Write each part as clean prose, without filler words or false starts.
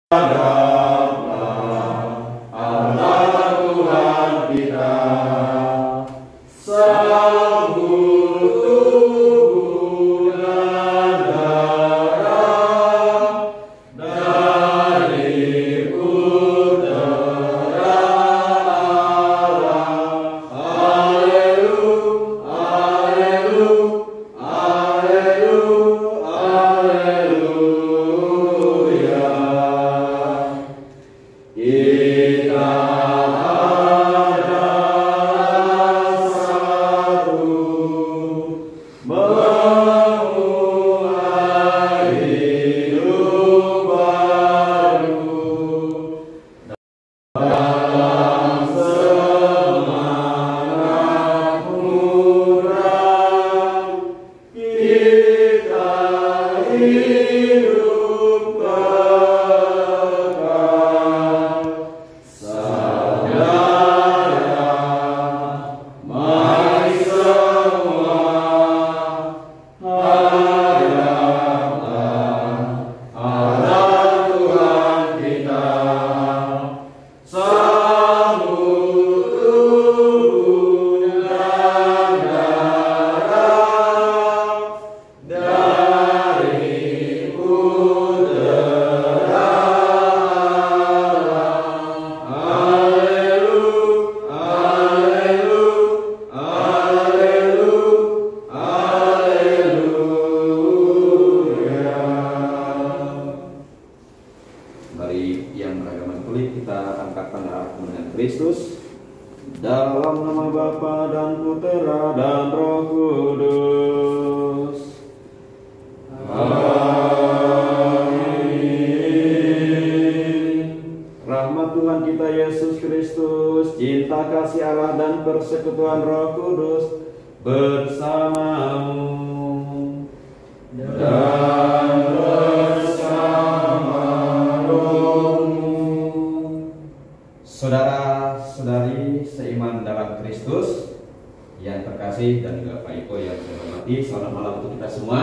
Saudara-saudari seiman dalam Kristus yang terkasih dan juga Pak Iko yang saya hormati, selamat malam untuk kita semua.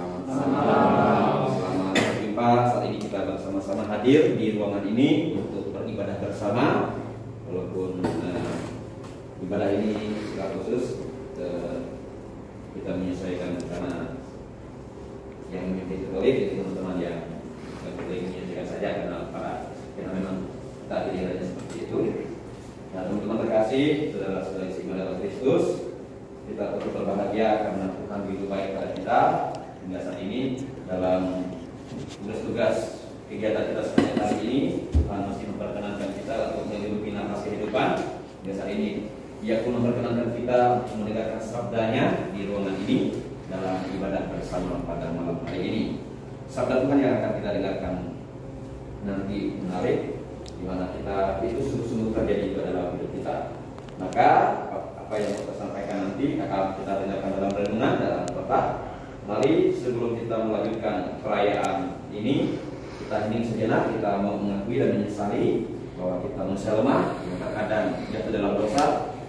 Selamat berjumpa. Saat ini kita bersama-sama hadir di ruangan ini untuk beribadah bersama. Walaupun ibadah ini secara khusus kita menyesuaikan karena yang memimpin Katolik itu teman-teman yang boleh menyesuaikan saja karena memang kita dirinya seperti itu. Nah, teman-teman terkasih, saudara-saudari seiman dalam Kristus, kita tetap berbahagia karena Tuhan begitu baik pada kita hingga saat ini dalam tugas-tugas kegiatan kita sepanjang hari ini. Tuhan masih memperkenankan kita untuk menghidupi nafas kehidupan hingga saat ini. Ia pun memperkenankan kita untuk mendengarkan sabdanya di ruangan ini dalam ibadah bersama pada malam hari ini. Sabda Tuhan yang akan kita dengarkan nanti menarik, di mana kita itu sungguh-sungguh terjadi dalam hidup kita. Maka apa yang kita sampaikan nanti akan kita dengarkan dalam renungan dalam khotbah. Mari sebelum kita melanjutkan perayaan ini, kita hening sejenak, kita mau mengakui dan menyesali bahwa kita manusia lemah, terkadang jatuh dalam dosa.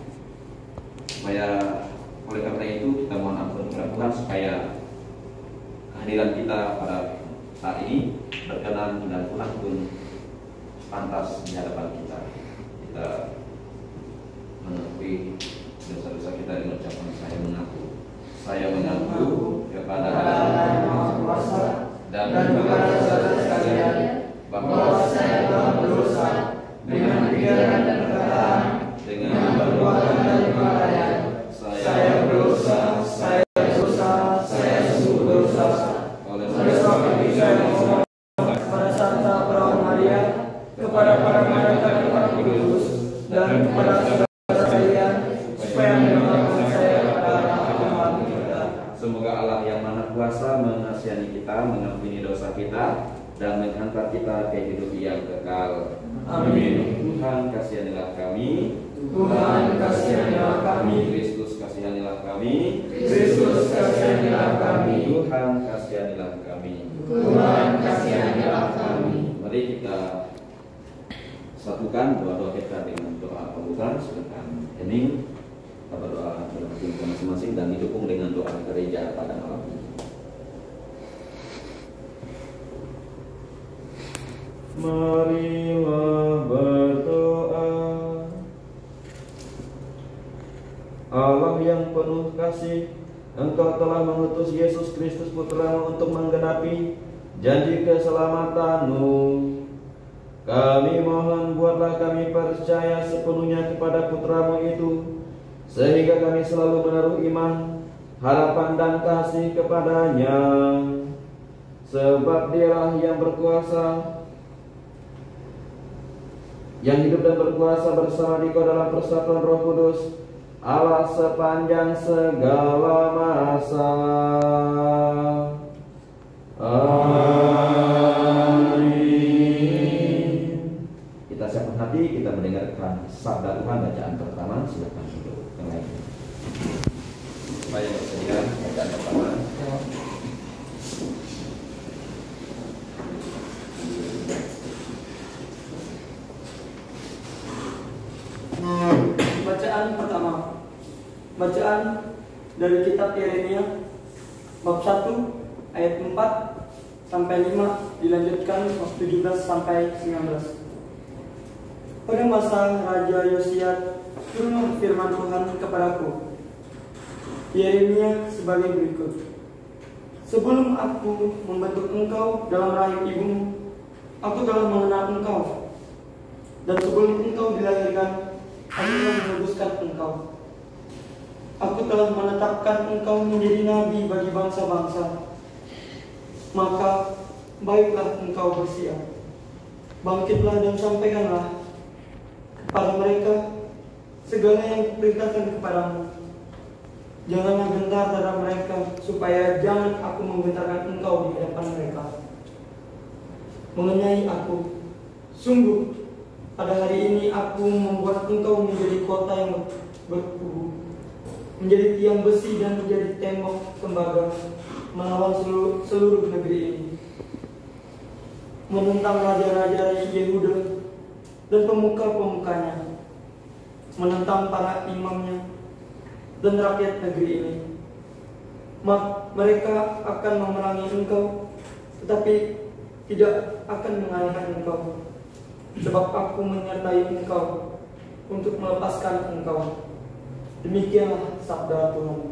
Supaya oleh karena itu kita mohon ampun kepada Tuhan supaya kehadiran kita pada saat ini berkenan dan Tuhan pun pantas di hadapan kita. Kita mengakui dosa-dosa kita dengan ucapan saya mengaku kepada Allah Yang Kuasa dan kepada saudara sekalian bahwa saya telah berdosa dengan pikiran dan perkataan, dengan perbuatan dan kelalaian. Saya berdosa, saya sungguh berdosa. Oleh sebab itu saya mohon kepada Santa Perawan Maria, kepada para malaikat dan para kudus, dan kepada saudara sekalian, supaya mendoakan saya pada Tuhan kita. Semoga Allah yang Maha Kuasa mengasihani kita, mengampuni dosa kita, dan menghantar kita ke hidup yang kekal. Amin. Tuhan kasihanilah kami. Tuhan kasihanilah kami. Kristus kasihanilah kami. Kristus kasihanilah kami. Tuhan kasihanilah kami. Tuhan kasihanilah kami. Mari kita satukan doa-doa kita dengan doa pembukaan, sedangkan hening kita berdoa dalam hati kita masing-masing dan didukung dengan doa gereja pada malam ini. Marilah berdoa. Allah yang penuh kasih, Engkau telah mengutus Yesus Kristus Putra-Mu untuk menggenapi janji keselamatan-Mu. Kami mohon, buatlah kami percaya sepenuhnya kepada Putra-Mu itu, sehingga kami selalu menaruh iman, harapan dan kasih kepadanya. Sebab Dialah yang berkuasa, yang hidup dan berkuasa bersama Dikau dalam persatuan Roh Kudus, Allah sepanjang segala masa. Amin. Kita siapkan hati, kita mendengarkan sabda Tuhan. Bacaan pertama, silakan untuk yang lain. Supaya bersedia bacaan pertama. Bacaan pertama. Bacaan dari kitab Yeremia bab 1 ayat 4 sampai 5, dilanjutkan bab 17 sampai 19. Pada masa Raja Yosia, turunlah firman Tuhan kepadaku, Yeremia, sebagai berikut. Sebelum aku membentuk engkau dalam rahim ibumu, aku telah mengenal engkau. Dan sebelum engkau dilahirkan, aku telah menebuskan engkau. Aku telah menetapkan engkau menjadi nabi bagi bangsa-bangsa. Maka baiklah engkau bersiap. Bangkitlah dan sampaikanlah kepada mereka segala yang kuperintahkan kepadamu. Janganlah gentar terhadap mereka, supaya jangan aku menggentarkan engkau di hadapan mereka. Mengenai aku, sungguh pada hari ini aku membuat engkau menjadi kota yang berkubu, menjadi tiang besi dan menjadi tembok tembaga melawan seluruh negeri ini. Menentang raja-raja Yehuda dan pemuka-pemukanya, menentang para imamnya dan rakyat negeri ini. Mereka akan memerangi engkau, tetapi tidak akan mengalahkan engkau. Sebab aku menyertai engkau untuk melepaskan engkau. Demikianlah sabda Tuhan.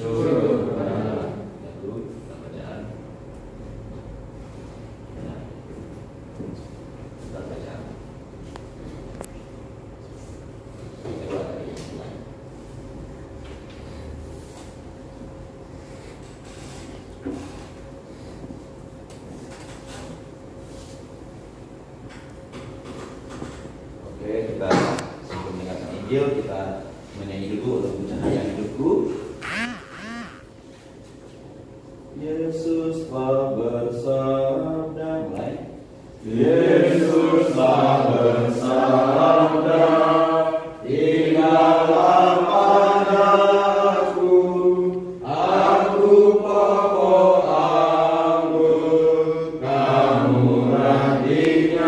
Kita sebelum mendengarkan Injil, kita menyanyi dulu untuk cahaya hidupku. Yesuslah bersabda. Mulai. Yesuslah bersabda, tinggallah padaku, aku pokok anggur, kamu rantingnya.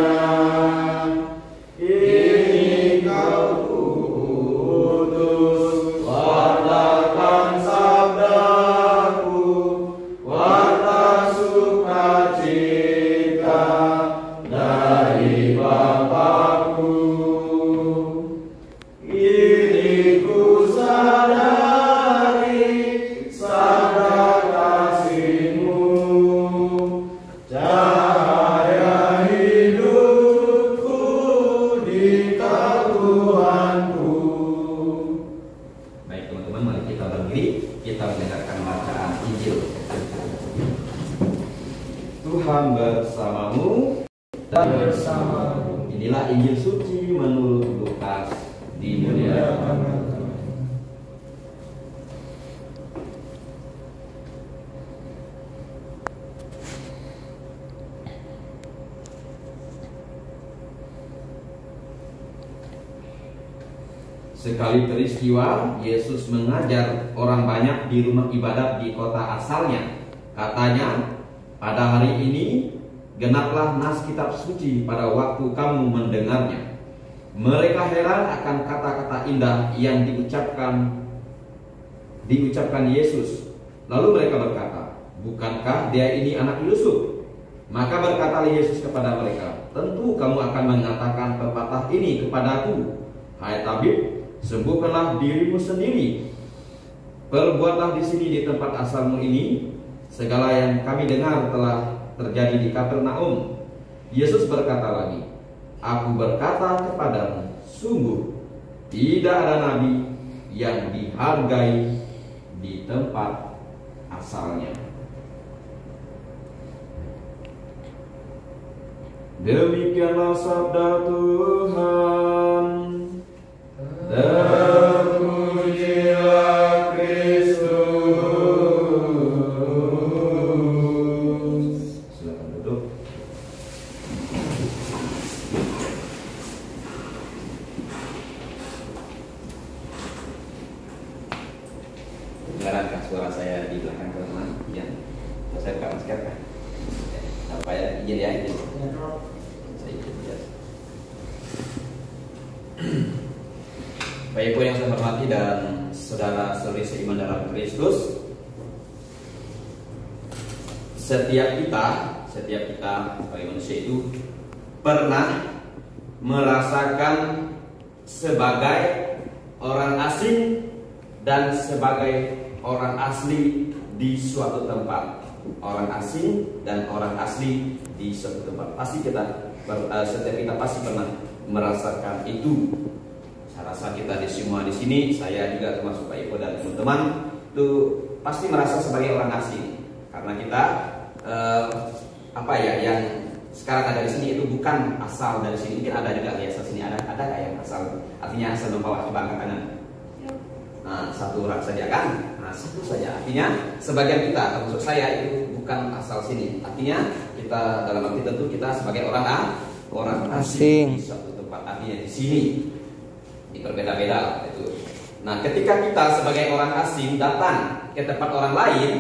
Ini kau utus, wartakan sabdaku, warta sukacita dari Bapakku. Ini ku sadari sabda kasih-Mu, cahaya hidupku di Tuhanku. Baik teman-teman, mari kita berdiri, kita mendengarkan bacaan Injil. Tuhan bersamamu dan bersamamu. Inilah Injil suci menurut Lukas. Dimuliakan Tuhan. Sekali peristiwa, Yesus mengajar orang banyak di rumah ibadat di kota asalnya. Katanya, pada hari ini genaplah nas kitab suci pada waktu kamu mendengarnya. Mereka heran akan kata-kata indah yang diucapkan Yesus. Lalu mereka berkata, bukankah dia ini anak Yusuf? Maka berkatalah Yesus kepada mereka, tentu kamu akan mengatakan pepatah ini kepadaku, hai tabib, sembuhkanlah dirimu sendiri. Perbuatlah di sini di tempat asalmu ini segala yang kami dengar telah terjadi di Kapernaum. Yesus berkata lagi, aku berkata kepadamu, sungguh tidak ada nabi yang dihargai di tempat asalnya. Demikianlah sabda Tuhan. Terpujilah Kristus. Silakan duduk. Dengarkah suara saya di belakang teman-teman? Ya, saya buka masker kan? Apa ya? Izin ya, izin. Saya izin ya. Baik Ibu yang saya hormati dan saudara-saudari seiman dalam Kristus, setiap kita sebagai manusia itu pernah merasakan sebagai orang asing dan sebagai orang asli di suatu tempat. Orang asing dan orang asli di suatu tempat. Setiap kita pasti pernah merasakan itu. Saya rasa kita semua di sini, saya juga termasuk Pak Ibu dan teman-teman, itu pasti merasa sebagai orang asing. Karena kita yang sekarang ada di sini itu bukan asal dari sini. Mungkin ada juga di asal sini, ada kayak yang asal, artinya asal membawa coba angkat kanan. Nah, satu orang saja kan? Nah, satu saja. Artinya sebagian kita, termasuk saya itu bukan asal sini. Artinya kita dalam arti tentu kita sebagai orang asing di suatu tempat. Artinya di sini, di berbeda-beda itu. Nah, ketika kita sebagai orang asing datang ke tempat orang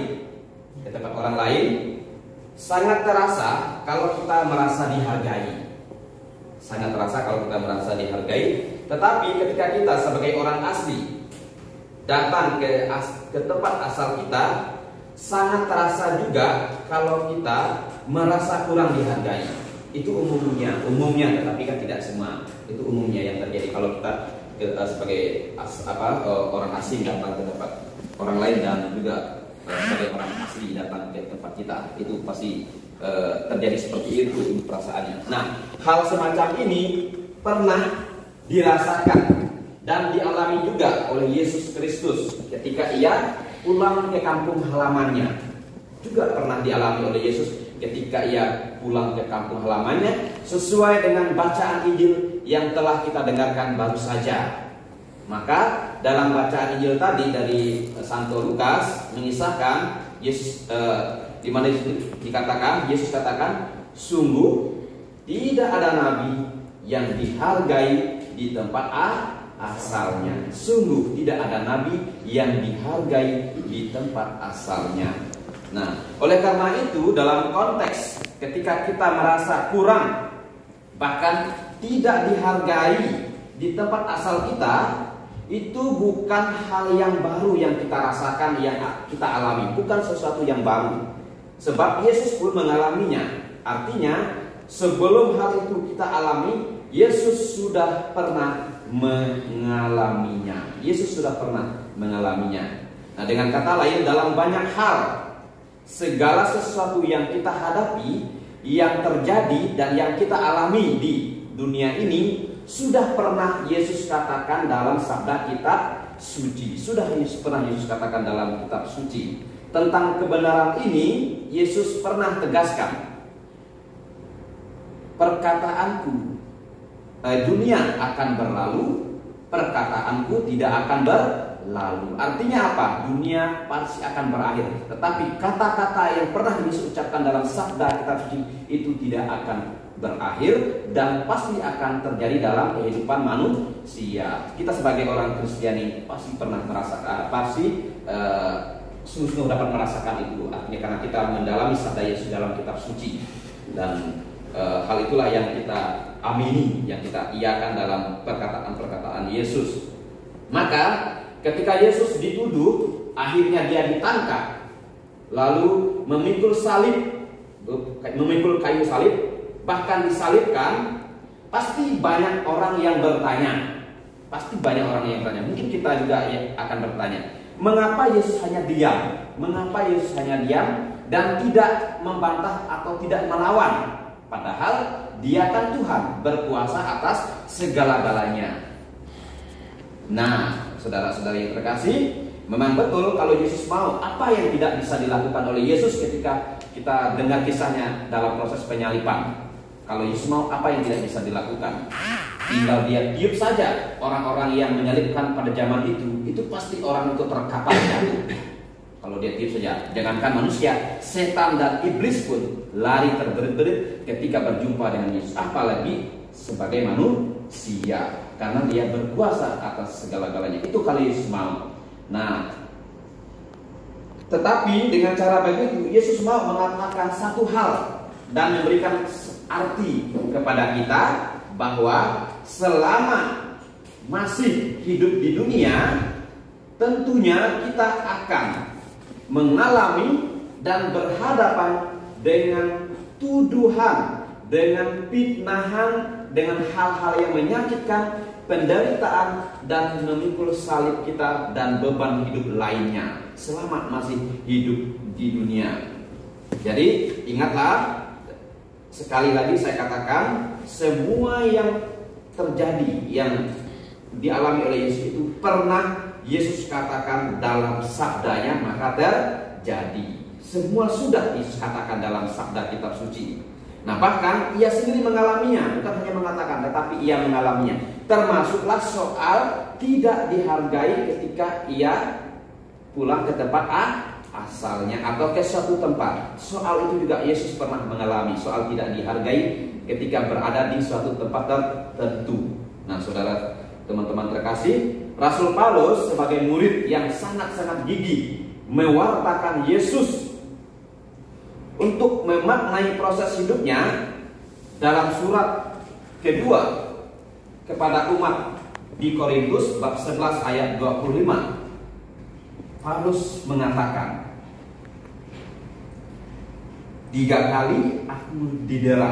lain, sangat terasa kalau kita merasa dihargai. Sangat terasa kalau kita merasa dihargai. Tetapi ketika kita sebagai orang asli datang ke tempat asal kita, sangat terasa juga kalau kita merasa kurang dihargai. Itu umumnya, tetapi kan tidak semua. Itu umumnya yang terjadi kalau kita sebagai orang asing datang ke tempat orang lain dan juga sebagai orang asli datang ke tempat kita. Itu pasti terjadi seperti itu perasaannya. Nah, hal semacam ini pernah dirasakan dan dialami juga oleh Yesus Kristus ketika ia pulang ke kampung halamannya. Juga pernah dialami oleh Yesus ketika ia pulang ke kampung halamannya, sesuai dengan bacaan Injil yang telah kita dengarkan baru saja. Maka dalam bacaan Injil tadi dari Santo Lukas mengisahkan Yesus di mana dikatakan, Yesus katakan, sungguh tidak ada nabi yang dihargai di tempat asalnya. Sungguh tidak ada nabi yang dihargai di tempat asalnya. Nah, oleh karena itu dalam konteks ketika kita merasa kurang, bahkan tidak dihargai di tempat asal kita, itu bukan hal yang baru yang kita rasakan, yang kita alami. Bukan sesuatu yang baru. Sebab Yesus pun mengalaminya. Artinya sebelum hal itu kita alami, Yesus sudah pernah mengalaminya. Nah, dengan kata lain, dalam banyak hal, segala sesuatu yang kita hadapi, yang terjadi dan yang kita alami di dunia ini, sudah pernah Yesus katakan dalam sabda kitab suci. Sudah pernah Yesus katakan dalam kitab suci. Tentang kebenaran ini, Yesus pernah tegaskan, perkataanku, dunia akan berlalu, perkataanku tidak akan berlalu. Artinya apa? Dunia pasti akan berakhir, tetapi kata-kata yang pernah Yesus ucapkan dalam sabda kitab suci itu tidak akan berakhir dan pasti akan terjadi dalam kehidupan manusia. Kita sebagai orang Kristiani pasti pernah merasakan, sungguh dapat merasakan itu. Artinya karena kita mendalami sabda Yesus dalam kitab suci, dan hal itulah yang kita amini, yang kita iakan dalam perkataan-perkataan Yesus. Maka ketika Yesus dituduh, akhirnya dia ditangkap, lalu memikul kayu salib, bahkan disalibkan, pasti banyak orang yang bertanya. Pasti banyak orang yang bertanya. Mungkin kita juga akan bertanya, mengapa Yesus hanya diam? Mengapa Yesus hanya diam dan tidak membantah atau tidak melawan? Padahal Dia kan Tuhan, berkuasa atas segala-galanya. Nah, saudara-saudari yang terkasih, memang betul kalau Yesus mau, apa yang tidak bisa dilakukan oleh Yesus ketika kita dengar kisahnya dalam proses penyaliban. Kalau Yesus mau, apa yang tidak bisa dilakukan? Tinggal Dia tiup saja. Orang-orang yang menyalibkan pada zaman itu pasti orang itu terkapar jatuh. Kalau Dia tiup saja, jangankan manusia, setan dan iblis pun lari terberit-berit ketika berjumpa dengan Yesus. Apalagi sebagai manusia, karena Dia berkuasa atas segala-galanya. Itu kalau Yesus mau. Nah, tetapi dengan cara begitu Yesus mau mengatakan satu hal dan memberikan arti kepada kita bahwa selama masih hidup di dunia, tentunya kita akan mengalami dan berhadapan dengan tuduhan, dengan fitnahan, dengan hal-hal yang menyakitkan, penderitaan, dan memikul salib kita dan beban hidup lainnya selama masih hidup di dunia. Jadi ingatlah, sekali lagi saya katakan, semua yang terjadi, yang dialami oleh Yesus itu pernah Yesus katakan dalam sabdanya, maka terjadi. Semua sudah dikatakan dalam sabda kitab suci. Nah, bahkan Ia sendiri mengalaminya, bukan hanya mengatakan, tetapi Ia mengalaminya. Termasuklah soal tidak dihargai ketika Ia pulang ke tempat asalnya atau ke suatu tempat. Soal itu juga Yesus pernah mengalami, soal tidak dihargai ketika berada di suatu tempat tertentu. Nah, saudara, teman-teman terkasih, Rasul Paulus sebagai murid yang sangat-sangat gigih mewartakan Yesus untuk memaknai proses hidupnya, dalam surat kedua kepada umat di Korintus bab 11 ayat 25, Paulus mengatakan, 3 kali aku didera,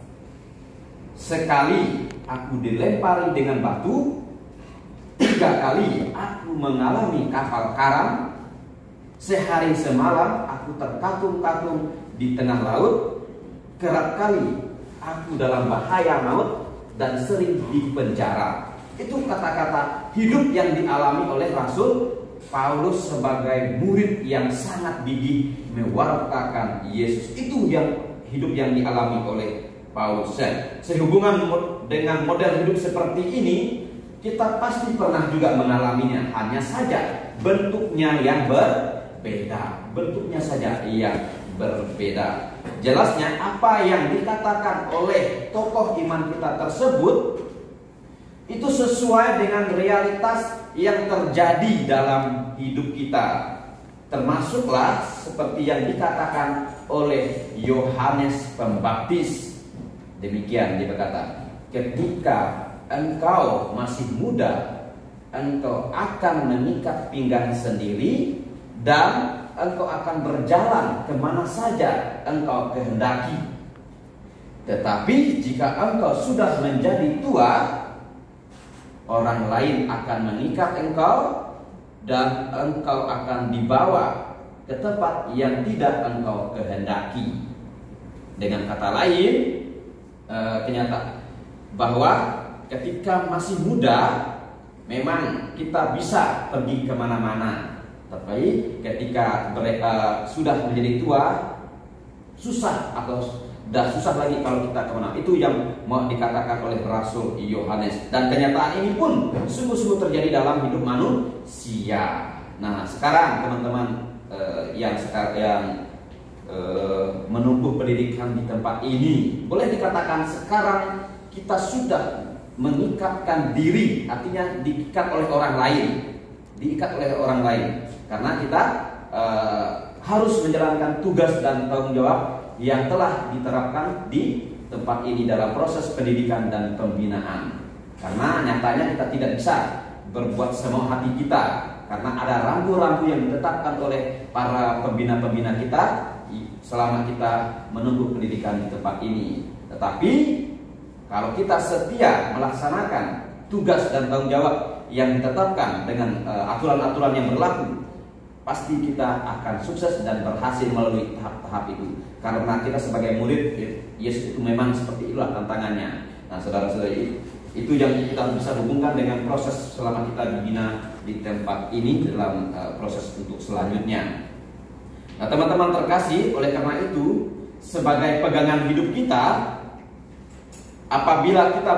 sekali aku dilempari dengan batu, 3 kali aku mengalami kapal karam, sehari semalam aku terkatung-katung di tengah laut, kerap kali aku dalam bahaya maut dan sering dipenjara. Itu kata-kata hidup yang dialami oleh Rasul Paulus sebagai murid yang sangat gigih mewartakan Yesus. Itu yang hidup yang dialami oleh Paulus. Sehubungan dengan model hidup seperti ini, kita pasti pernah juga mengalaminya. Hanya saja bentuknya yang berbeda. Bentuknya saja yang berbeda. Jelasnya apa yang dikatakan oleh tokoh iman kita tersebut itu sesuai dengan realitas yang terjadi dalam hidup kita. Termasuklah seperti yang dikatakan oleh Yohanes Pembaptis. Demikian dia berkata, ketika engkau masih muda, engkau akan mengikat pinggang sendiri dan engkau akan berjalan kemana saja engkau kehendaki. Tetapi jika engkau sudah menjadi tua, orang lain akan mengikat engkau dan engkau akan dibawa ke tempat yang tidak engkau kehendaki. Dengan kata lain, kenyataan bahwa ketika masih muda memang kita bisa pergi kemana-mana. Tapi ketika mereka sudah menjadi tua, susah atau dah susah lagi kalau kita kemana. Itu yang mau dikatakan oleh Rasul Yohanes. Dan kenyataan ini pun sungguh-sungguh terjadi dalam hidup manusia. Nah, sekarang teman-teman yang menempuh pendidikan di tempat ini, boleh dikatakan sekarang kita sudah mengikatkan diri, artinya diikat oleh orang lain. Diikat oleh orang lain. Karena kita harus menjalankan tugas dan tanggung jawab yang telah diterapkan di tempat ini dalam proses pendidikan dan pembinaan. Karena nyatanya kita tidak bisa berbuat semau hati kita, karena ada rambu-rambu yang ditetapkan oleh para pembina-pembina kita selama kita menunggu pendidikan di tempat ini. Tetapi kalau kita setia melaksanakan tugas dan tanggung jawab yang ditetapkan dengan aturan-aturan yang berlaku, pasti kita akan sukses dan berhasil melalui tahap-tahap itu. Karena kita sebagai murid Yesus itu memang seperti itulah tantangannya. Nah, saudara-saudari, itu yang kita bisa hubungkan dengan proses selama kita dibina di tempat ini dalam proses untuk selanjutnya. Nah, teman-teman terkasih, oleh karena itu sebagai pegangan hidup kita, apabila kita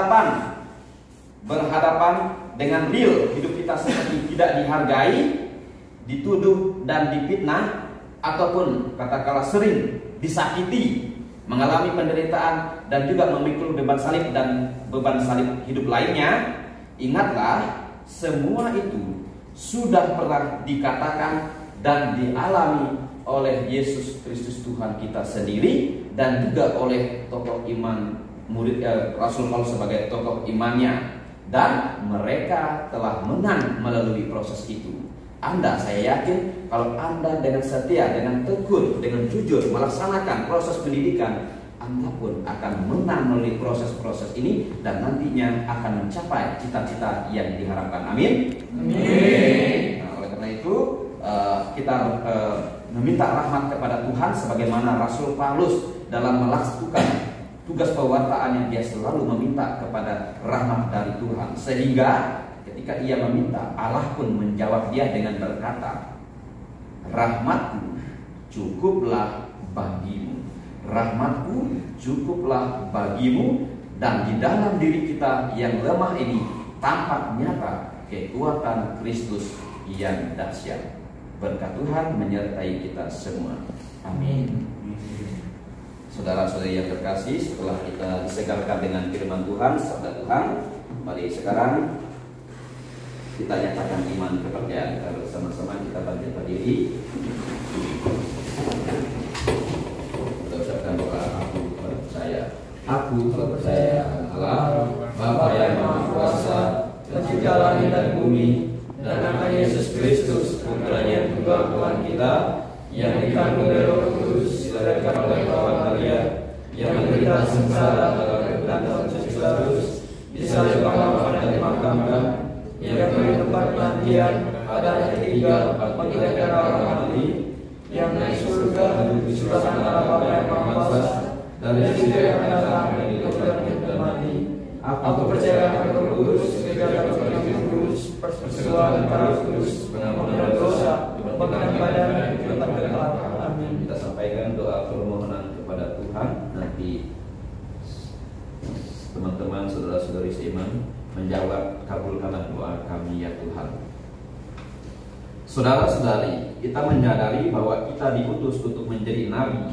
berhadapan dengan real hidup kita seperti tidak dihargai, dituduh dan difitnah, ataupun katakanlah sering disakiti, mengalami penderitaan dan juga memikul beban salib dan beban salib hidup lainnya, ingatlah semua itu sudah pernah dikatakan dan dialami oleh Yesus Kristus Tuhan kita sendiri, dan juga oleh tokoh iman murid Rasul Paulus sebagai tokoh imannya, dan mereka telah menang melalui proses itu. Anda, saya yakin kalau Anda dengan setia, dengan tekun, dengan jujur melaksanakan proses pendidikan, Anda pun akan menang melalui proses-proses ini dan nantinya akan mencapai cita-cita yang diharapkan. Amin. Amin. Nah, oleh karena itu kita meminta rahmat kepada Tuhan sebagaimana Rasul Paulus dalam melakukan tugas pewartaan yang dia selalu meminta kepada rahmat dari Tuhan, sehingga ketika ia meminta, Allah pun menjawab dia dengan berkata, rahmatku cukuplah bagimu, rahmatku cukuplah bagimu. Dan di dalam diri kita yang lemah ini tampak nyata kekuatan Kristus yang dahsyat. Berkat Tuhan menyertai kita semua. Amin. Saudara-saudari yang terkasih, setelah kita disegarkan dengan firman Tuhan, sabda Tuhan, mari sekarang kita nyatakan iman kepercayaan kita bersama-sama. Kita bangkit berdiri. Kita ucapkan doa. Aku percaya akan Allah, Bapa yang Maha Kuasa, Pencipta langit dan bumi, dan akan Yesus Kristus, Putra-Nya Tunggal Tuhan kita, yang dikandung dari Roh Kudus, dilahirkan oleh Hawa Maria, yang menderita sengsara dalam kebenaran Yesus Kristus, disalibkan dan dimakamkan, yang beri tempat penantian pada hari ketiga membangkitkan orang mati, yang naik surga duduk di sebelah kanan Bapa yang Maha Kuasa, dari situ yang datang dari hidup dan mati. Aku percaya akan Roh Kudus, gereja Katolik yang kudus, persekutuan para kudus, pengampunan dosa, pembaptisan badan, kehidupan kekal. Amin. Kita sampaikan doa permohonan kepada Tuhan. Nanti teman-teman, saudara-saudari seiman menjawab, kabulkanlah doa kami ya Tuhan. Saudara-saudari, kita menyadari bahwa kita diutus untuk menjadi nabi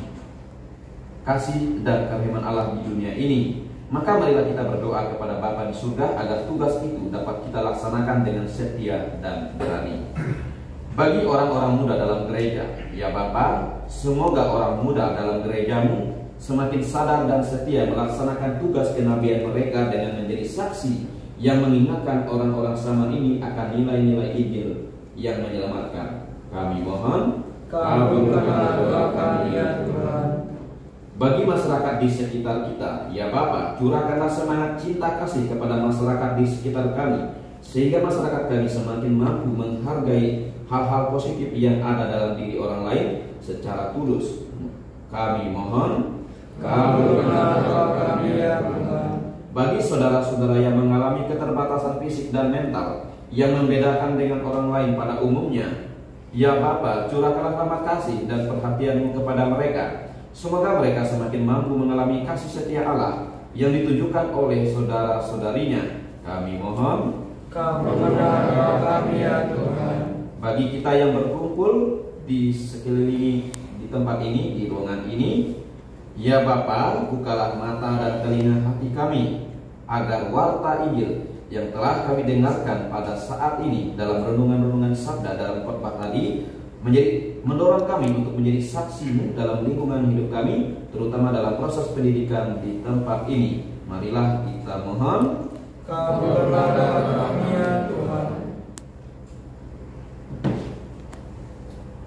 kasih dan kefirman Allah di dunia ini. Maka marilah kita berdoa kepada Bapa di surga agar tugas itu dapat kita laksanakan dengan setia dan berani. Bagi orang-orang muda dalam gereja, ya Bapa, semoga orang muda dalam gerejamu semakin sadar dan setia melaksanakan tugas kenabian mereka dengan menjadi saksi yang mengingatkan orang-orang zaman ini akan nilai-nilai Injil yang menyelamatkan. Kami mohon, kabulkanlah doa kami ya Tuhan. Bagi masyarakat di sekitar kita, ya Bapa, curahkanlah semangat cinta kasih kepada masyarakat di sekitar kami, sehingga masyarakat kami semakin mampu menghargai hal-hal positif yang ada dalam diri orang lain secara tulus. Kami mohon, kabulkanlah doa kami ya Tuhan. Bagi saudara-saudara yang mengalami keterbatasan fisik dan mental yang membedakan dengan orang lain pada umumnya, ya Bapa, curahkanlah rahmat kasih dan perhatian-Mu kepada mereka. Semoga mereka semakin mampu mengalami kasih setia Allah yang ditujukan oleh saudara-saudarinya. Kami mohon, kabulkanlah doa kami ya Tuhan. Bagi kita yang berkumpul di sekeliling di tempat ini, di ruangan ini, ya Bapa, bukalah mata dan telinga hati kami agar warta Injil yang telah kami dengarkan pada saat ini dalam renungan-renungan sabda dalam khotbah tadi mendorong kami untuk menjadi saksi-Mu dalam lingkungan hidup kami, terutama dalam proses pendidikan di tempat ini. Marilah kita mohon, kabulkanlah doa kami ya Tuhan.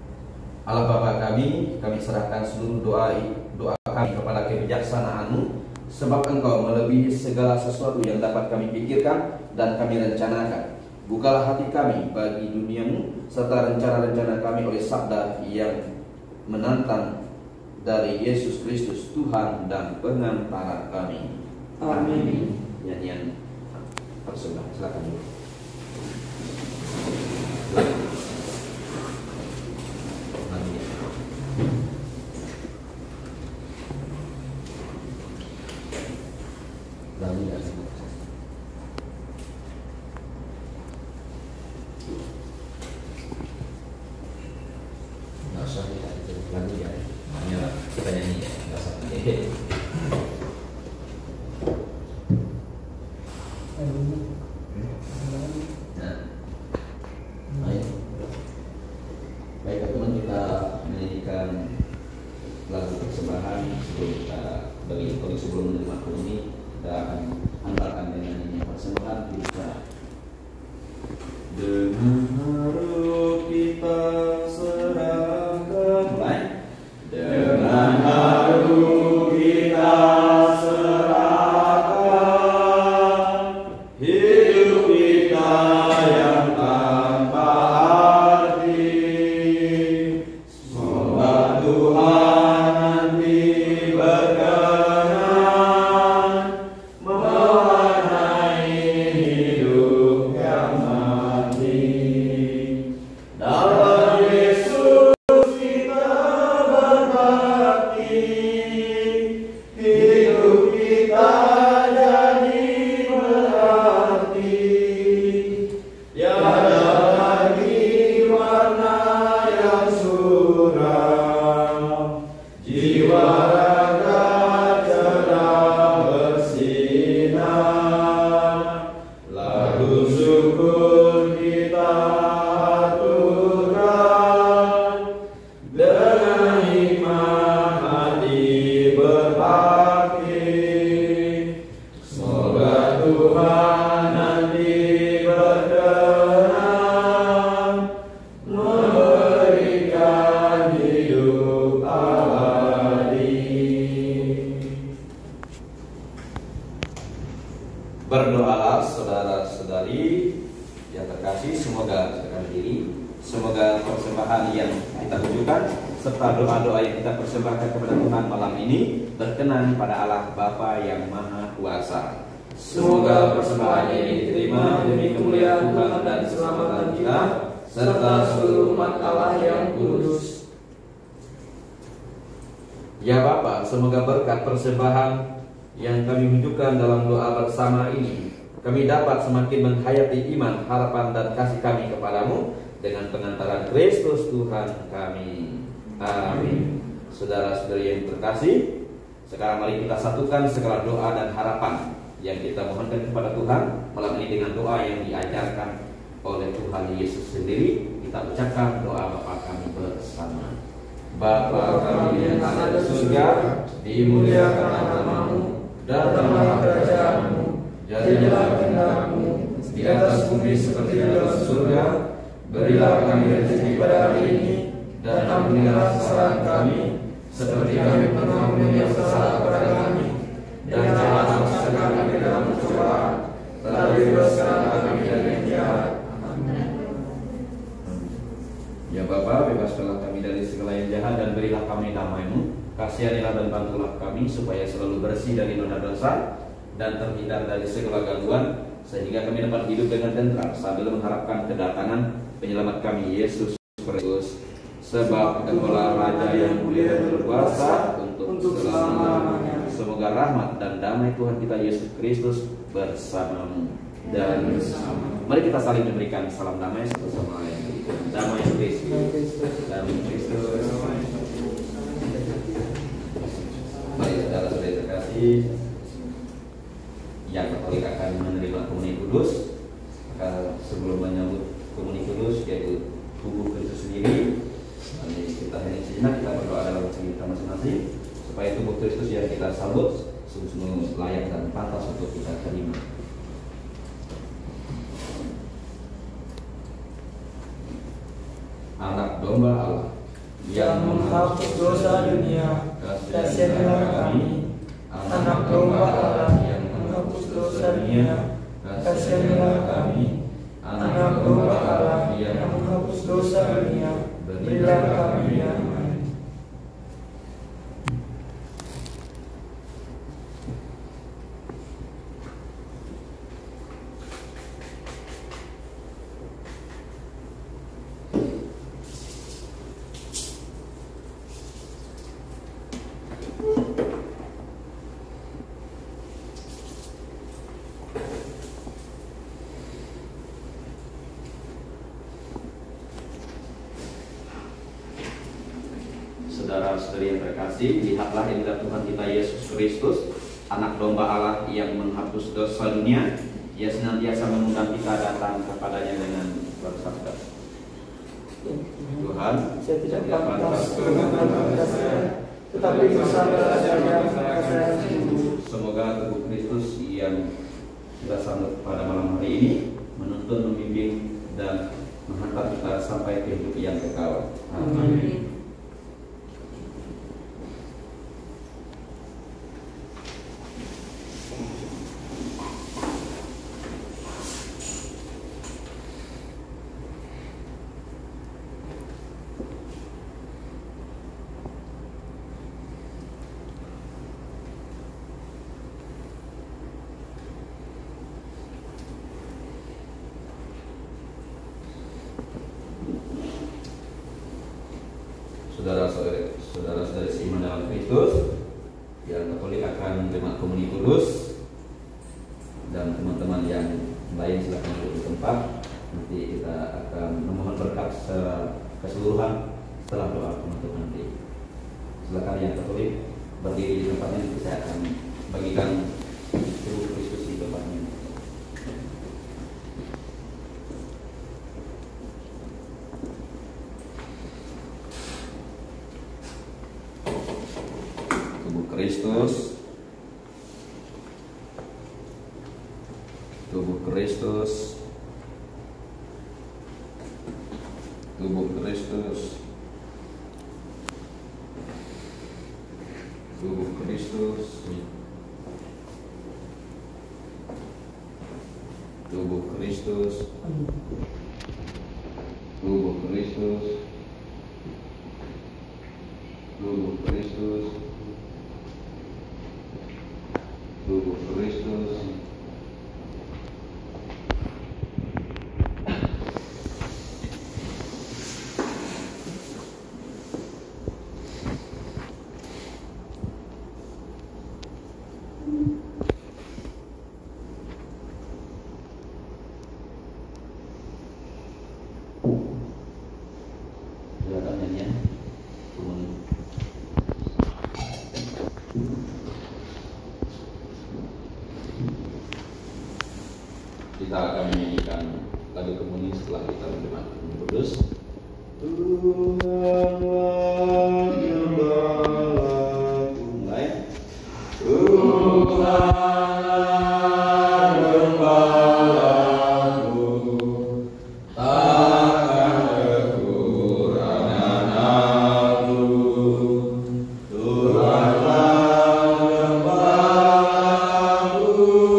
Allah Bapa kami serahkan seluruh doa kami kepada kebijaksanaan-Mu sebab Engkau melebihi segala sesuatu yang dapat kami pikirkan dan kami rencanakan. Bukalah hati kami bagi dunia-Mu, serta rencana-rencana kami oleh sabda yang menantang dari Yesus Kristus Tuhan dan pengantara kami. Amin. Nyanyian persembahan, silakan dulu. Baik teman, kita menyanyikan lagu persembahan sebelum kita bagi sebelum menerima ini kita akan antarkan dengan nyanyian persembahan kita. Dengan haru kita serahkan, mulai. Dengan haru kita serahkan hidup kita yang tanpa arti. Semoga Tuhan nanti berkenan mewarnai hidup yang mati. Dalam Yesus kita berbakti, hidup kita jadi berarti. Tiada lagi warna yang suram, jiwa raga cerah bersinar. Lagu syukur kita aturkan, dengan hikmat hati berbakti. Semoga Tuhan nanti berkenan memberikan hidup abadi. Berdoalah saudara-saudari yang terkasih, semoga sedekah diri, semoga persembahan yang kita tujukan serta doa-doa yang kita persembahkan kepada Tuhan malam ini berkenan pada Allah Bapa yang Maha Kuasa. Semoga persembahan ini diterima demi kemuliaan Tuhan dan keselamatan kita serta seluruh umat Allah yang kudus. Ya Bapa, semoga berkat persembahan yang kami tunjukkan dalam doa bersama ini, kami dapat semakin menghayati iman, harapan dan kasih kami kepadamu dengan pengantaran Kristus Tuhan kami. Amin. Saudara-saudari yang terkasih, sekarang mari kita satukan segala doa dan harapan yang kita mohonkan kepada Tuhan malam ini dengan doa yang diajarkan oleh Tuhan Yesus sendiri. Kita ucapkan doa Bapa kami bersama. Bapa kami yang ada di surga, dimuliakanlah namamu, datanglah kerajaanmu, jadilah kehendak-mu di atas bumi seperti di dalam surga. Berilah kami rezeki pada hari ini, dan ampunilah kesalahan kami seperti kami pernah mengampuni yang bersalah kepada kami, dan jangan masukkan kami ke dalam pencobaan, tetapi bebaskanlah kami dari yang jahat. Ya Bapa, bebaskanlah kami dari segala yang jahat dan berilah kami damai-Mu. Kasihanilah dan bantulah kami supaya selalu bersih dari noda dosa dan terhindar dari segala gangguan, sehingga kami dapat hidup dengan tentram sambil mengharapkan kedatangan penyelamat kami Yesus Kristus. Sebab Engkaulah Raja yang mulia dan berkuasa untuk selama-lamanya. Semoga rahmat dan damai Tuhan kita Yesus Kristus bersamamu dan bersama. Mari kita saling memberikan salam damai satu sama lain. Damai Kristus, damai Kristus. Mari saudara-saudari terkasih, yang Katolik akan menerima komuni kudus. Maka sebelum menyambut komuni kudus, yaitu tubuh Kristus sendiri, mari kita hening sejenak, kita berdoa dalam hati kita masing-masing supaya tubuh Kristus yang kita sambut sungguh-sungguh layak dan pantas untuk kita terima. Anak domba Allah yang menghapus dosa dunia, kasihilah kami. Anak domba Allah yang menghapus dosa dunia, kasihanilah kami. Anak domba Allah yang menghapus dosa dunia, berilah kami. Amin. Saudara-saudari yang terkasih, lihatlah inilah Tuhan kita Yesus Kristus, anak domba Allah yang menghapus dosa dunia. Ia senantiasa mengundang kita datang kepadanya dengan bersabda, Tuhan, Saya tidak pantas mengenal kasih, tetapi bersama saya sungguh. Semoga tubuh Kristus yang kita sambut pada malam hari ini menuntun, membimbing, dan menghantar kita sampai ke hidup yang kekal. Amin. Saudara-saudari seiman dalam Kristus yang Katolik akan menerima komuni kudus, dan teman-teman yang lain silakan duduk di tempat. Nanti kita akan memohon berkat secara keseluruhan setelah doa penutup nanti. Silakan yang Katolik berdiri di tempatnya, nanti saya akan bagikan tubuh Kristus di tempatnya. Kristus, tubuh Kristus, tubuh Kristus, tubuh Kristus, tubuh Kristus, tubuh Kristus, tubuh Kristus, tubuh Kristus, silakan nyanyian. Kita akan menyanyikan lagu komuni setelah kita menerima komuni kudus. Tuhan gembalaku, mulai. Tuhan gembalaku, takkan kekurangan aku. Tuhanlah gembalaku,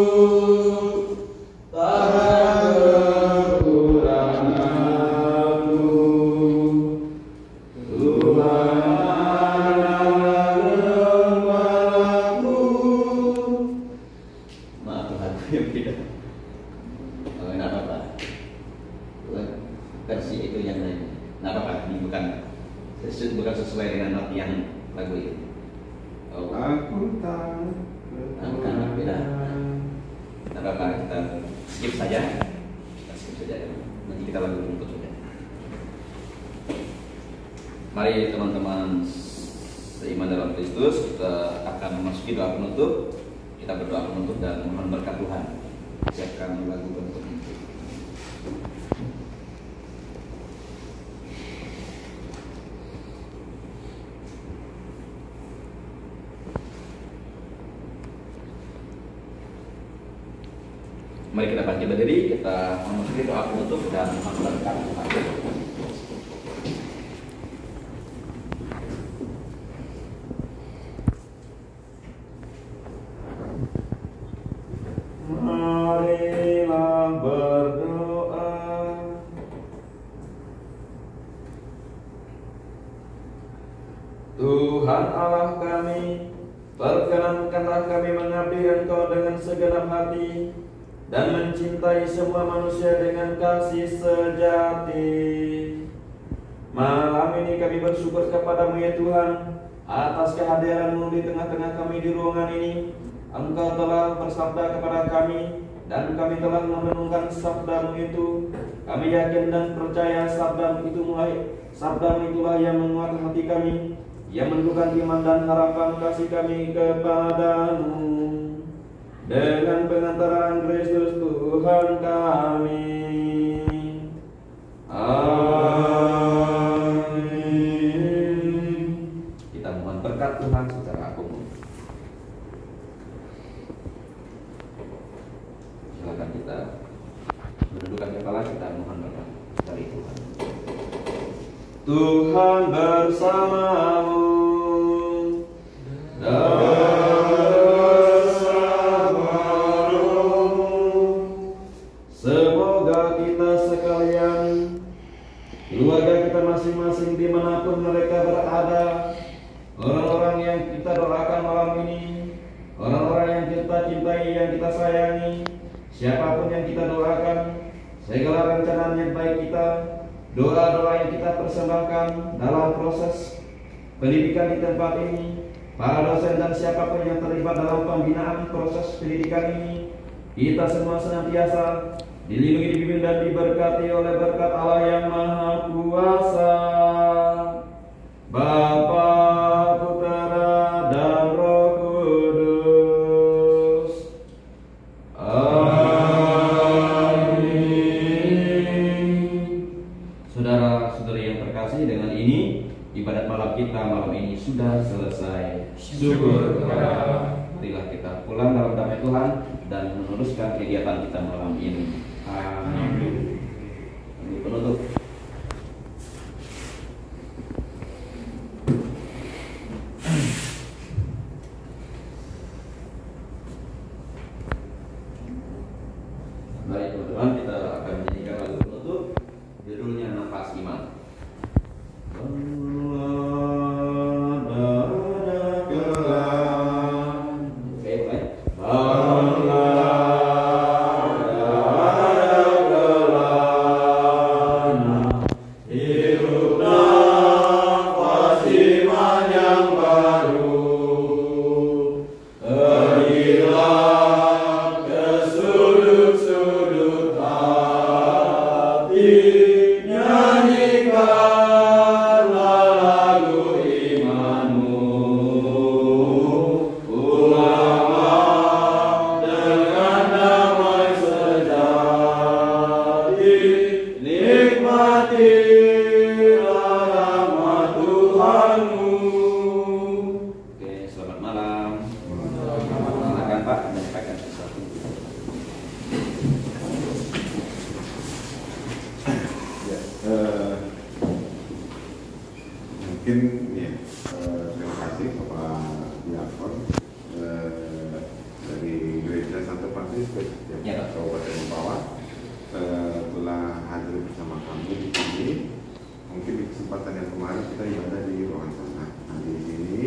versi itu yang lain. Nah, apa? Ini bukan sesuai dengan not yang lagu itu. Oh. Aku tak Bukan beda. Nah, apa? Kita skip saja. Nanti kita lagu rumput saja. Mari teman-teman seiman dalam Kristus, kita akan memasuki doa penutup. Kita berdoa penutup dan mohon berkat Tuhan. Siapkan lagu penutup ini. Mari kita bangkit berdiri, kita memasuki doa penutup dan mohon berkat Tuhan. Marilah berdoa. Tuhan Allah kami, perkenankanlah kami mengabdi Engkau dengan segenap hati dan mencintai semua manusia dengan kasih sejati. Malam ini kami bersyukur kepadamu ya Tuhan atas kehadiran-Mu di tengah-tengah kami di ruangan ini. Engkau telah bersabda kepada kami dan kami telah merenungkan sabda-Mu itu. Kami yakin dan percaya sabda-Mu itulah yang menguatkan hati kami, yang menumbuhkan iman dan harapan kasih kami kepadamu. Dengan pengantaran Kristus Tuhan kami. Amin. Kita mohon berkat Tuhan secara agung. Silakan kita menundukkan kepala, kita mohon berkat dari Tuhan. Tuhan bersamamu dan semoga kita sekalian, keluarga kita masing-masing dimanapun mereka berada, orang-orang yang kita doakan malam ini, orang-orang yang kita cintai, yang kita sayangi, siapapun yang kita doakan, segala rencananya baik kita, doa-doa yang kita persembahkan dalam proses pendidikan di tempat ini, para dosen dan siapapun yang terlibat dalam pembinaan proses pendidikan ini, kita semua senantiasa dilindungi, dibimbing dan diberkati oleh berkat Allah yang Maha Kuasa, Bapa, Putera, dan Roh Kudus. Amin. Saudara-saudari yang terkasih, dengan ini ibadat malam kita malam ini sudah selesai. Syukur kepada Allah. Marilah kita pulang dalam damai Tuhan dan meneruskan kegiatan kita malam ini. Amin. Ini penutup. Baik teman-teman, kita akan menyanyikan lagu penutup, judulnya Nafas Iman. Oke, baik. Oke, selamat malam. Silakan Pak menyampaikan sesuatu. Ya, mungkin ya, terima kasih Bapak Diakon dari Gereja Santo Fransiskus Ya, Pak. Kabupaten Mempawah telah hadir bersama kami di sini. Mungkin di kesempatan yang kemarin kita ibadah di ruangan sana. Nah di sini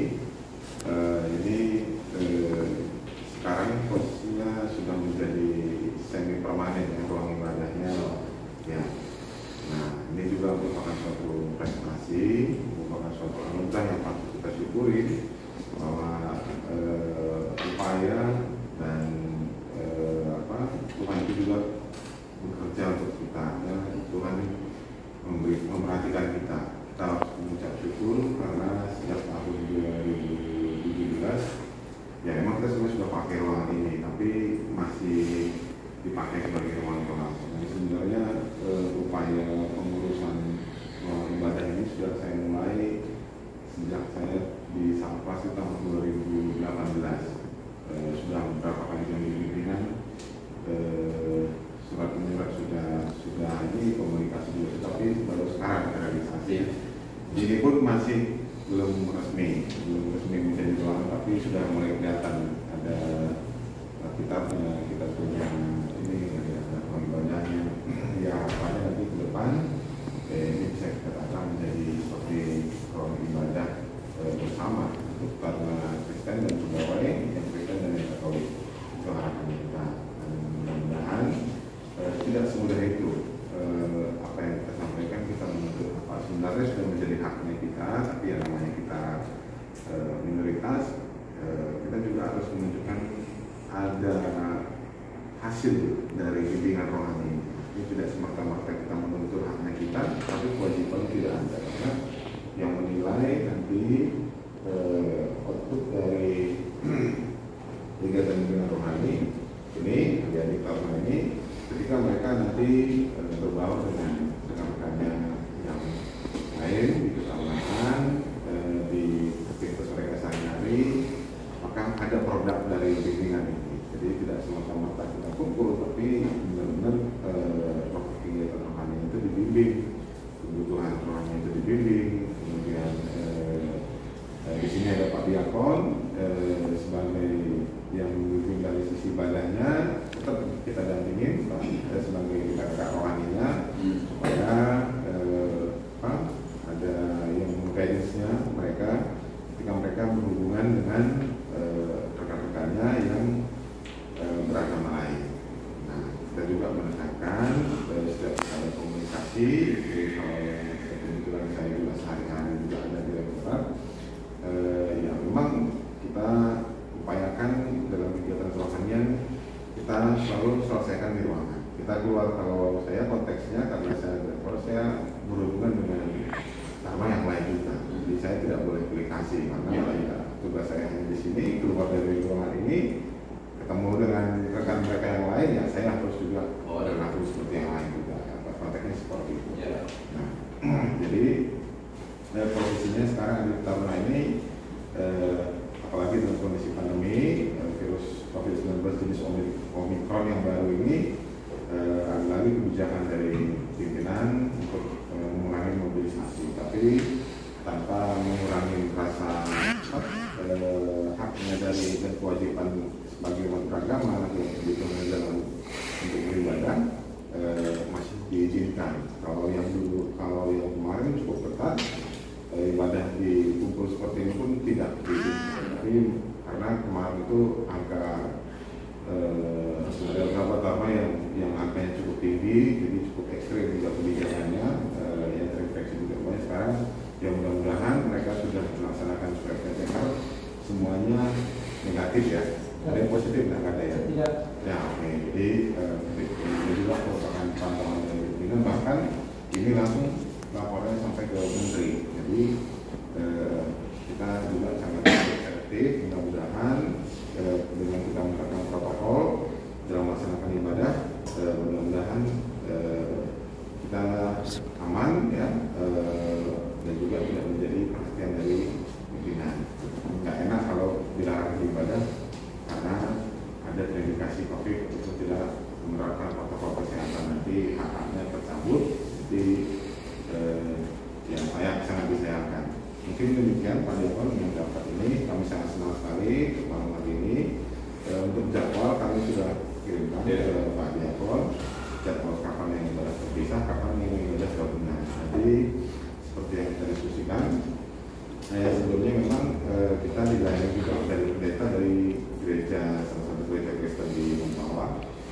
sekarang posisinya sudah menjadi semi permanen ya, ruang ibadahnya ya. Nah ini juga merupakan suatu prestasi, merupakan suatu anugerah yang patut kita syukuri bahwa upaya dan Tuhan itu juga bekerja untuk kita ya. Tuhan memperhatikan kita. Kita harus mengucap syukur karena sejak tahun 2017 ya emang kita semua sudah pakai ruangan ini, tapi masih dipakai sebagai ruangan kelas. Jadi sebenarnya upaya pengurusan ruangan ibadah ini sudah saya mulai sejak saya di Salpas di tahun 2018. Sudah beberapa kali jadi pimpinan, surat-menyurat sudah ini komunikasi juga, tapi baru sekarang realisasi. Ini pun masih belum resmi menjadi ruangan, tapi sudah mulai kelihatan ada kita punya tidak semudah itu. Apa yang kita sampaikan, kita menuntut apa sebenarnya sudah menjadi haknya kita, tapi yang namanya kita minoritas, kita juga harus menunjukkan ada hasil dari bimbingan rohani. Ini tidak semata-mata kita menuntut haknya kita, tapi kewajiban tidak ada, karena yang menilai nanti output dari kegiatan bimbingan rohani ini, adik-adik karma ini, ketika mereka nanti berbaur dengan rekan-rekannya yang lain di kesamaan, di aktivitas mereka sehari-hari, maka ada produk dari bimbingan ini. Jadi tidak semata-mata kita kumpul, tapi benar-benar kegiatan rohani itu dibimbing, kebutuhan rohani itu dibimbing. Kemudian di sini ada Pak Diakon sebagai yang membimbing dari sisi ibadahnya, tetap kita dampingin sebagai kakak rohaninya supaya ada yang guidance-nya mereka ketika mereka berhubungan dengan rekan-rekannya yang beragama lain. Nah, kita juga menekankan setiap ada komunikasi, jadi kalau yang kebetulan saya juga sehari-hari juga ada di rektorat, ya memang kita upayakan dalam kegiatan kerohanian kita selalu selesaikan di ruangan. Kita keluar, kalau saya konteksnya karena saya berhubungan dengan dharma yang lain juga, jadi saya tidak boleh pilih kasih karena ya, tugas saya hanya di sini. Keluar dari ruangan ini ketemu dengan rekan mereka yang lain, ya saya harus juga berlaku seperti yang lain juga. Konteksnya seperti itu. Nah, jadi posisinya sekarang di tahun ini, apalagi dalam kondisi pandemi, virus COVID-19 jenis Omicron yang baru ini, ada lagi kebijakan dari pimpinan untuk mengurangi mobilisasi, tapi tanpa mengurangi rasa haknya dari dan kewajiban sebagai umat beragama yang ditemui dalam untuk beribadah masih diizinkan. Kalau yang kemarin cukup ketat, ibadah di kumpul seperti ini pun tidak diizinkan. Tapi karena kemarin itu angka ada beberapa dharma yang angkanya cukup tinggi, jadi cukup ekstrim juga kebijakannya, yang terinfeksi juga banyak. Sekarang ya mudah-mudahan mereka sudah melaksanakan swab PCR semuanya negatif ya. Ada yang positif nggak ada ya? Tidak. Ya oke. Jadi ini juga merupakan pantauan dari pimpinan, bahkan ini langsung laporannya sampai ke menteri. Jadi kita juga sangat efektif. Mudah-mudahan dengan kita menerapkan protokol dalam melaksanakan ibadah, mudah-mudahan kita aman ya, dan juga tidak menjadi perhatian dari pimpinan. Nggak enak kalau dilarang beribadah karena ada terindikasi COVID itu tidak menerapkan protokol kesehatan, nanti hak-haknya tercabut. Jadi ya saya sangat disayangkan. Mungkin demikian Pak Diakon yang dapat ini, kami sangat senang sekali malam hari ini. Untuk jadwal kami sudah kirimkan ke Pak Diakon, jadwal kapan yang ibadah terpisah, kapan yang ibadah gabungan. Jadi seperti yang kita diskusikan, sebelumnya memang kita dilayani juga dari pendeta dari gereja, salah satu gereja Kristen di Mempawah.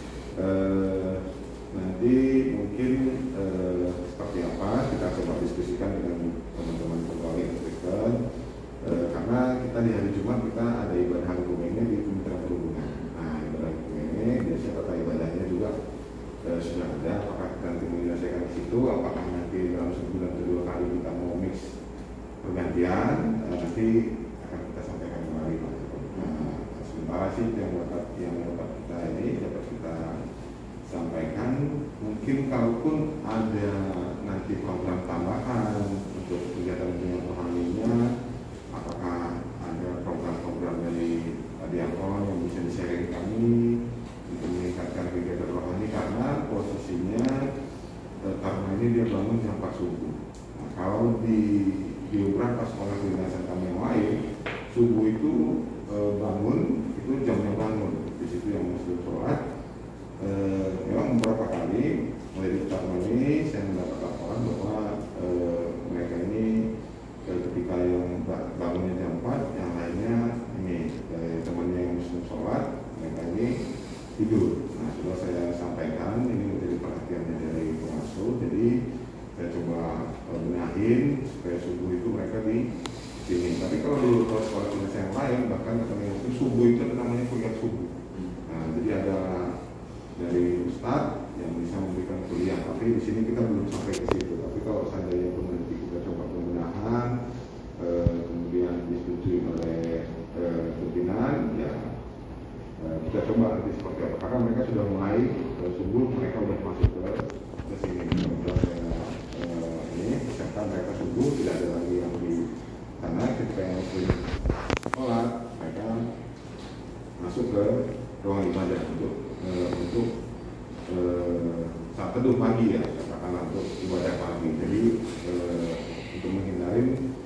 Nanti mungkin seperti apa kita coba diskusikan dengan teman-teman pegawai Kristen, karena kita di hari Jumat kita ada ibadah hukumnya di Kementerian Perhubungan. Nah, ibadah hukumnya biasanya tata ibadahnya juga sudah ada. Apakah kita nanti menyelesaikan di situ? Apakah nanti dalam sebulan kedua kali kita mau mix pergantian? Nanti akan kita sampaikan kembali. Nah, sementara sih yang dapat kita ini dapat kita sampaikan. Mungkin kalaupun ada nanti program tambahan untuk kegiatan rohaninya, apakah ada program-program dari Pak Diakon yang bisa di-sharing kami untuk meningkatkan kegiatan rohani, karena posisinya karena ini dia bangun jam 4 subuh. Nah, kalau diubah pas oleh kedinasan kami yang lain, subuh itu bangun itu jamnya bangun di situ yang muslim sholat. Memang beberapa kali mulai di tahun ini saya mendapat laporan bahwa mereka ini ketika yang bangunnya jam 4, yang lainnya ini temannya yang muslim sholat, mereka ini tidur. Nah, sudah saya sampaikan ini menjadi perhatian perhatiannya dari pengasuh. Jadi saya coba benahin supaya subuh itu mereka di sini. Tapi kalau di sekolah yang lain, bahkan katanya itu subuh itu namanya kuliah subuh. Nah, jadi ada dari ustadz yang bisa memberikan kuliah. Tapi di sini kita belum sampai ke situ. Tapi kalau seandainya nanti kita coba pembenahan, kemudian disetujui oleh pimpinan, ya kita coba nanti seperti apa. Karena mereka sudah mulai subuh, mereka sudah masuk ke sini. Ini serta mereka subuh tidak ada lagi yang di sana. Ketika yang muslim sholat, mereka masuk ke ruang ibadah untuk saat teduh pagi, ya katakanlah untuk ibadah pagi. Jadi untuk menghindari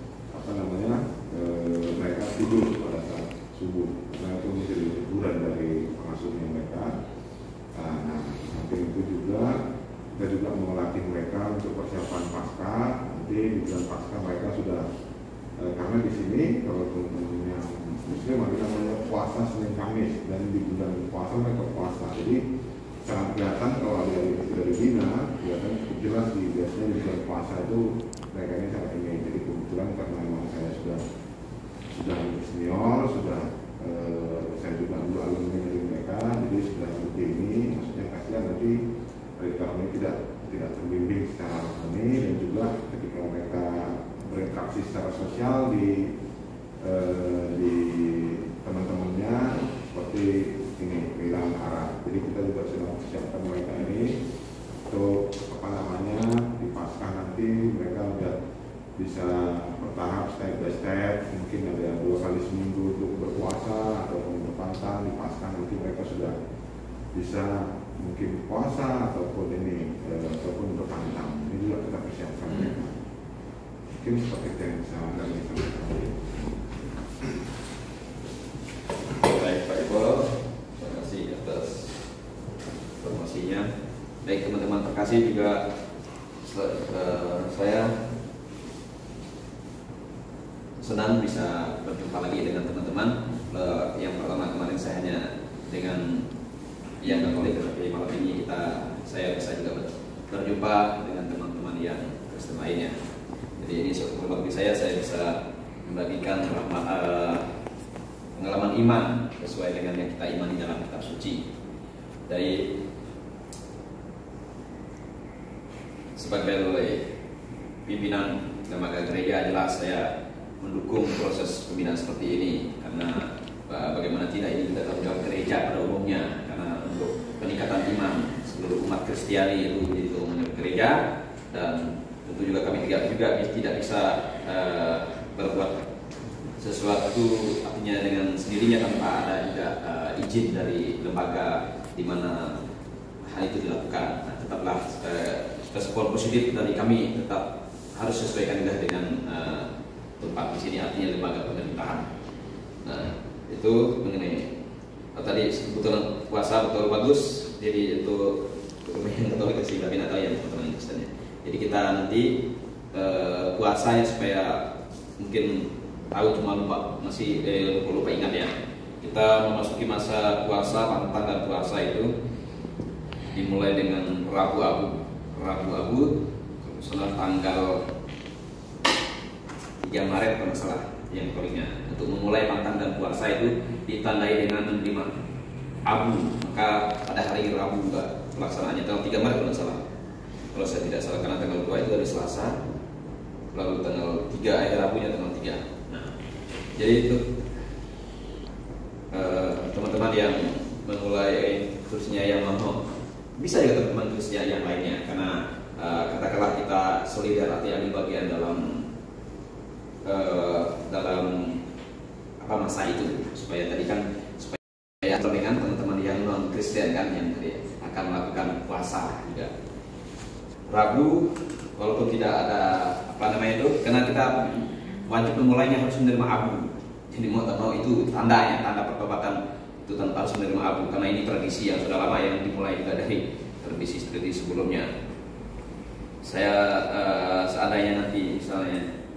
mereka tidur pada saat subuh, karena itu menjadi hiburan dari pengasuhnya mereka. Nah, samping itu juga kita juga melatih mereka untuk persiapan pasca. Nanti di bulan pasca mereka sudah karena di sini kalau teman-teman yang muslim ada namanya puasa Senin Kamis, dan di bulan puasa mereka puasa. Jadi sangat kelihatan kalau ada dari Bina, kelihatan cukup jelas biasanya di bulan puasa itu mereka ini sangat ini. Jadi kebetulan karena memang saya sudah senior, saya juga dulu alumni dari mereka, jadi sudah seperti ini. Maksudnya kasihan nanti mereka ini tidak terbimbing secara rohani, dan juga ketika mereka berinteraksi secara sosial di teman-temannya seperti ini kehilangan arah. Jadi kita juga sedang mempersiapkan mereka ini untuk di pasca nanti mereka udah bisa bertahap step by step, mungkin ada 2 kali seminggu untuk berpuasa atau berpantang. Di pasca nanti mereka sudah bisa mungkin puasa ataupun ataupun berpantang. Ini juga kita persiapkan mereka. Mungkin seperti itu yang bisa kami sampaikan. Baik Pak Ipo, terima kasih atas informasinya. Baik teman-teman terkasih, juga saya senang bisa berjumpa lagi dengan teman-teman. Yang pertama kemarin saya hanya dengan yang Katolik, tapi malam ini saya bisa juga berjumpa dengan teman-teman yang Kristen lainnya. Jadi ini suatu hormat bagi saya bisa membagikan pengalaman iman sesuai dengan yang kita imani dalam kitab suci. Dari sebagai pimpinan lembaga gereja, jelas saya mendukung proses pembinaan seperti ini, karena bagaimana tidak, ini juga tanggung jawab gereja pada umumnya, karena untuk peningkatan iman seluruh umat Kristiani itu menjadi tanggung jawab gereja. Dan tentu juga kami tidak bisa berbuat sesuatu artinya dengan sendirinya tanpa ada juga izin dari lembaga di mana hal itu dilakukan. Nah, tetaplah respon positif dari kami tetap harus sesuaikan dengan tempat di sini, artinya lembaga pemerintahan. Nah, itu mengenai tadi kebetulan puasa betul bagus. Jadi itu yang Katolik sih, tapi atau yang teman-teman Kristen. Jadi kita nanti puasanya supaya mungkin tahu, cuma masih lupa ingat ya. Kita memasuki masa puasa, pantang dan puasa itu dimulai dengan Rabu Abu, setelah tanggal 3 Maret kalau salah yang Katoliknya. Untuk memulai pantang dan puasa itu ditandai dengan menerima abu. Maka pada hari Rabu juga pelaksanaannya tanggal 3 Maret kalau salah. Kalau saya tidak salah, karena tanggal 2 itu hari Selasa, lalu tanggal 3 akhir Rabunya tanggal 3. Nah, jadi itu teman-teman yang memulai kursusnya yang mau, bisa juga teman-teman kursusnya yang lainnya, karena katakanlah kita solidar, artinya di bagian dalam masa itu, supaya dengan teman-teman yang non Kristen kan, yang akan melakukan puasa juga. Rabu, walaupun tidak ada karena kita wajib memulainya harus menerima abu. Jadi mau tak mau itu tanda pertobatan itu tanpa harus menerima abu, karena ini tradisi yang sudah lama yang dimulai juga dari tradisi sebelumnya. Saya seandainya nanti misalnya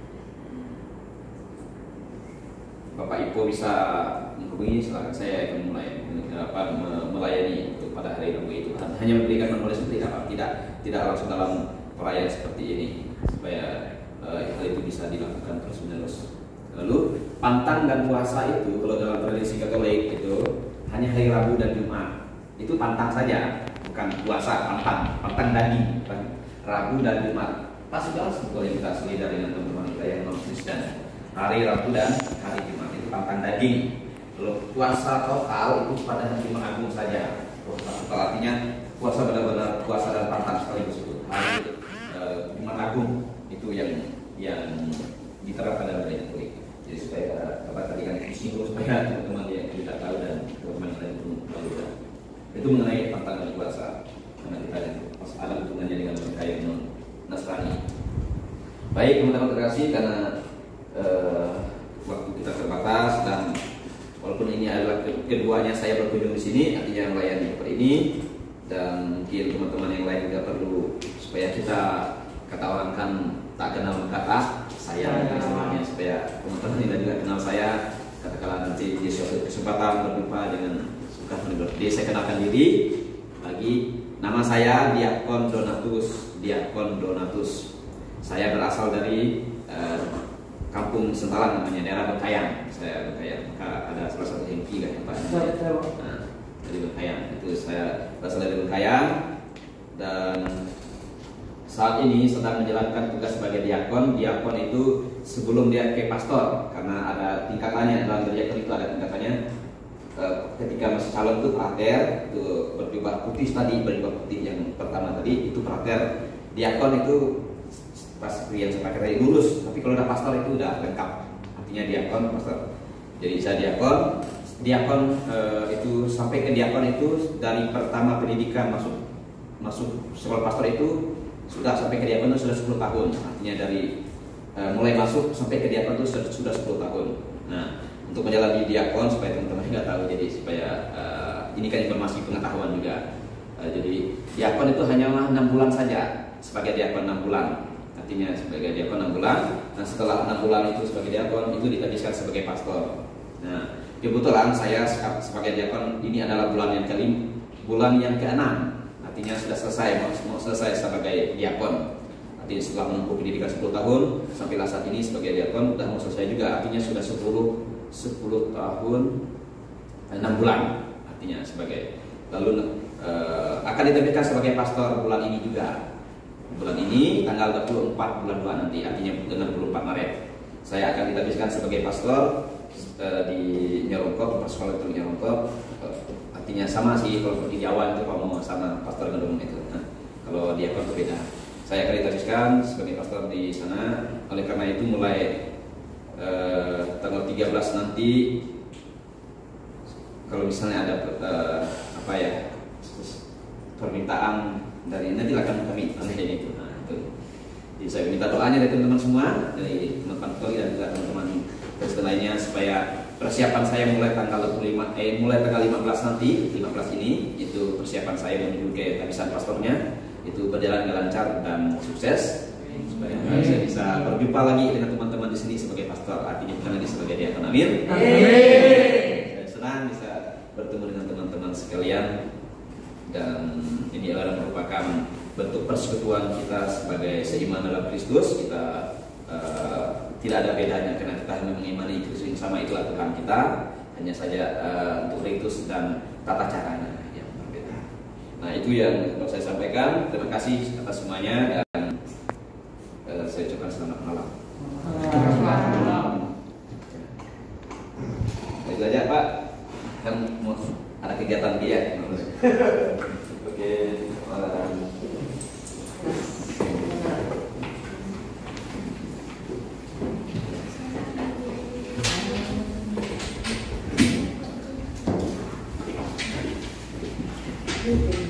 Bapak Ipo bisa menghubungi, silakan, saya akan mulai melayani untuk pada hari Rabu itu. hanya memberikan menulis tidak langsung dalam perayaan seperti ini, supaya hal itu bisa dilakukan terus menerus. Lalu pantang dan puasa itu kalau dalam tradisi Katolik itu hanya hari Rabu dan Jumat. Itu pantang saja, bukan puasa. Pantang daging, Rabu dan Jumat. Pas sudah sebetulnya kita solidar dengan teman-teman kita yang non Kristen. Hari Rabu dan hari Jumat itu pantang daging. Kalau puasa total itu pada hari Jumat Agung saja. Puasa total artinya puasa benar-benar puasa dan pantang sekaligus itu. Hari Jumat Agung itu yang diterapkan dalam budaya Katolik. Jadi supaya apa tadi kan disinggung supaya teman-teman yang tidak tahu dan teman-teman yang belum tahu itu mengenai pantang dan puasa, karena kita ada hubungannya dengan budaya non Nasrani. Baik teman-teman terkasih, karena waktu kita terbatas dan walaupun ini adalah keduanya saya berkunjung di sini, artinya melayani seperti ini, dan mungkin teman-teman yang lain juga perlu supaya kita kata orang kan tak kenal kata saya semuanya, supaya teman-teman tidak juga kenal saya, katakanlah nanti di suatu kesempatan berjumpa dengan suka menegur. Jadi saya kenalkan diri lagi, nama saya Diakon Donatus. Saya berasal dari Kampung Sentalang, namanya daerah Bengkayang. Saya Bengkayang, maka ada salah satu hengki kan Pak. Dari Bengkayang, itu saya berasal dari Bengkayang dan saat ini sedang menjalankan tugas sebagai diakon. Diakon itu sebelum dia ke pastor, karena ada tingkatannya dalam diakon itu ada tingkatannya. Ketika masih calon itu prater, itu berjubah putih tadi, berjubah putih yang pertama tadi itu prater. Diakon itu pas yang saya pakai tadi lurus, tapi kalau udah pastor itu udah lengkap, artinya diakon pastor. Jadi saya diakon itu sampai ke diakon itu dari pertama pendidikan masuk sekolah pastor itu sudah sampai ke diakon itu sudah 10 tahun, artinya dari mulai masuk sampai ke diakon itu sudah 10 tahun. Nah, untuk menjalani diakon supaya teman-teman nggak tahu, jadi supaya ini kan informasi pengetahuan juga. Jadi diakon itu hanya 6 bulan saja, sebagai diakon 6 bulan, artinya sebagai diakon 6 bulan. Nah, setelah 6 bulan itu sebagai diakon itu ditabiskan sebagai pastor. Nah, kebetulan saya sebagai diakon ini adalah bulan yang ke-6, artinya sudah selesai, mau selesai sebagai diakon. Artinya setelah menempuh pendidikan 10 tahun sampailah saat ini sebagai diakon sudah mau selesai juga, artinya sudah 10 tahun 6 bulan artinya sebagai. Lalu akan diterbitkan sebagai pastor bulan ini juga. Bulan ini tanggal 24 bulan 2 nanti, artinya dengan 24 Maret saya akan diterbitkan sebagai pastor di Nyerongkop, sekolah itu Nyerongkop. Artinya sama sih, kalau di Jawa itu mau sama pastor gedung itu. Nah, kalau di Jawa berbeda. Saya akan diteruskan sebagai pastor di sana. Oleh karena itu mulai tanggal 13 nanti, kalau misalnya ada permintaan dari nanti akan kami oleh itu. Nah, itu. Jadi saya minta doanya dari teman-teman semua, dari teman-teman Katolik dan juga teman-teman Kristen lainnya, supaya persiapan saya mulai tanggal 15 nanti, 15 ini itu persiapan saya menuju ke tabisan pastornya itu berjalan lancar dan sukses, supaya saya bisa berjumpa lagi dengan teman-teman di sini sebagai pastor, artinya bukan lagi sebagai diakon. Amin. Saya senang bisa bertemu dengan teman-teman sekalian, dan ini adalah merupakan bentuk persekutuan kita sebagai seiman dalam Kristus. Kita tidak ada bedanya, karena kita hanya mengimani Kristus yang sama, itulah Tuhan kita. Hanya saja untuk ritus dan tata caranya yang berbeda. Nah, itu yang mau saya sampaikan. Terima kasih atas semuanya, dan saya ucapkan selamat malam. Itu aja Pak, kan mau ada kegiatan dia. Oke, Thank you.